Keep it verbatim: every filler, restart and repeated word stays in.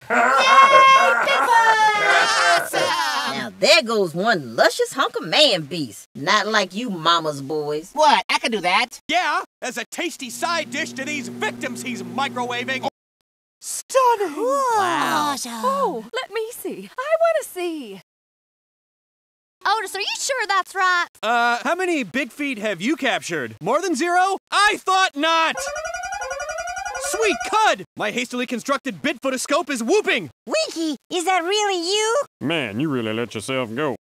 Now there goes one luscious hunk of man beast. Not like you mama's boys. What? I can do that. Yeah, as a tasty side dish to these victims he's microwaving. Stunning! Wow. Oh, let me see. I want to see. Otis, are you sure that's right? Uh, how many big feet have you captured? More than zero? I thought not! Sweet cud! My hastily constructed Bigfootoscope is whooping! Winky, is that really you? Man, you really let yourself go.